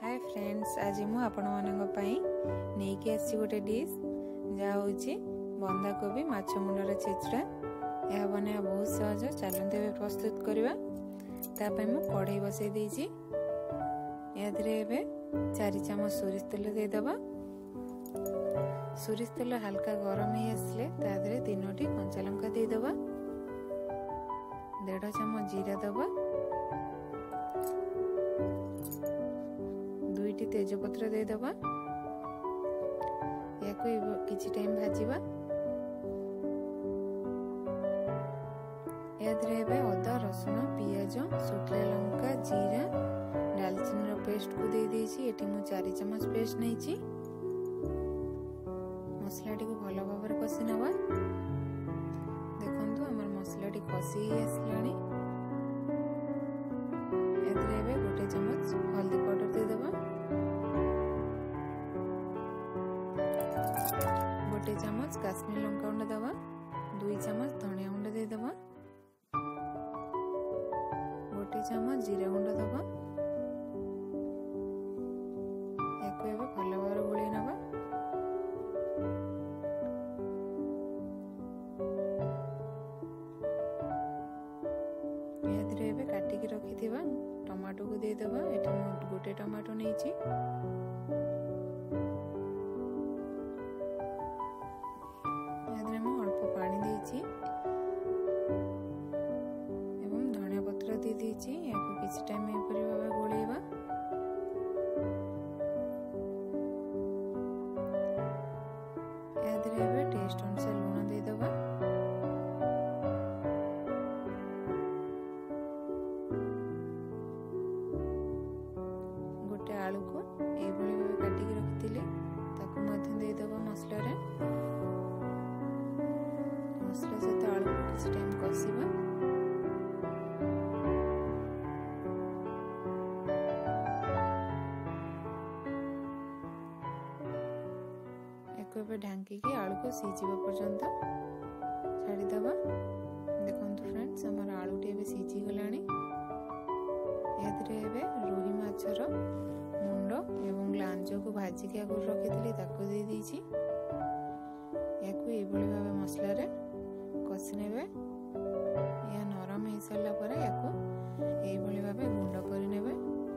Hi friends, आज मु आपण मानक पई नेकी आसी गोटे डिश जा होची बंधा कोबी माछ मुंडर छेचड़ा। यह बना बहुत सहज, चलते हुए प्रस्तुत करवा। तापे मु कढ़ई बसई देछि। यादरे एबे 4 चम्मच सोरिष तेल दे दबा। सोरिष तेल हल्का गरम ही आसले तादरे 3टी कंचा लंका दे दबा। 1.5 चम्मच जीरा दबा। 2टी तेजपत्र दे दबा। या किछि टाइम भाजीबा। यादरे एबे अदा रसुण पियाज सुखला लंका जीरा दालचीनी रो पेस्ट को दे देछि। एठी मु 4 चम्मच पेस्ट नैछि। मसलाटी को भलो भाबरे कसी नबा। देखंतु हमर मसलाटी कसी आसलानी। यादरे एबे 1 चम्मच हल्दी पाउडर दे दबा। 1 चम्मच काश्मीर लंका गुंड दबा। 2 चम्मच धनिया गुंड दे दबा। 1 चम्मच जीरा गुंड दबा। याको एबे भलो भाबरे गोळी नबा। यादरे एबे काटी के रखी थिबा टमाटो को दे दबा। एठी मु गोटे टमाटो नैछि। यादरे मु अल्प पानी देछि एवं धनिया पत्र दे देछि। याको किछि टाइम ए परि भाबे गोळेबा। यादरे एबे टेस्ट अनुसार लूण दे दबा। गोटे आलू को ए भली भाबे काटी के रखिथिले ताको मध्य दे दबा। मसला रे मसला सहित आलू को किछि टाइम कसिबा। एबे ढांकी के आलू को सीझिबा पर्यंत छाड़ी दबा। देखंतु फ्रेंड्स, हमर आलू टे एबे सीझी गलानी। यादरे एबे रोही माछर मुंड एवं लांजो को भाजी के आगु रखिथिली ताको दे देछि। याको ए भली भाबे मसला रे कसी नेबे। या नरम हे साला परे याको ए भली भाबे गुंड करि नेबे।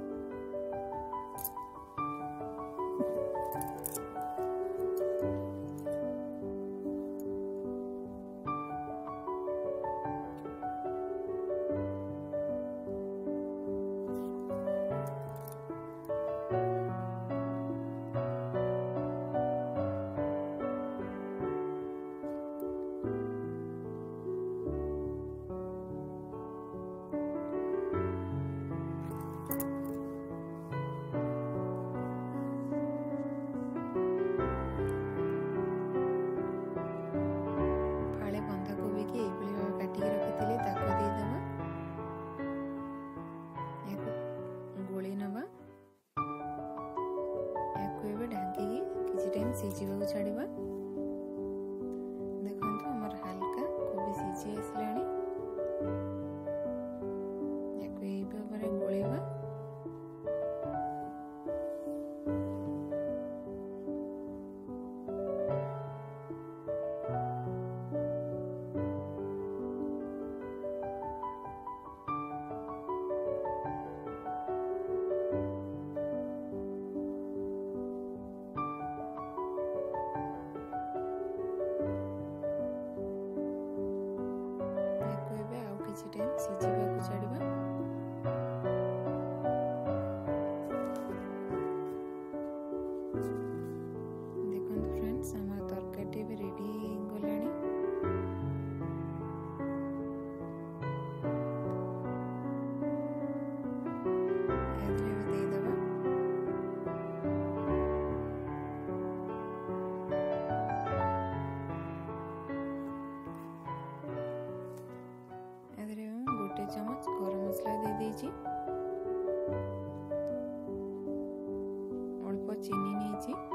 सीझिबा को छाड़िबा। देखंतु हमर हल्का कोबी सीझी आसलानी। याको ए भाबरे गोळेबा। सीझिबा को छाड़िबा। देखंतु फ्रेंड्स, हमर तरकारी भी रेडी गलानी। यादरे दे दबा। यादरे 1 चम्मच गरम मसला दे देछि। अल्प चीनी नैछि।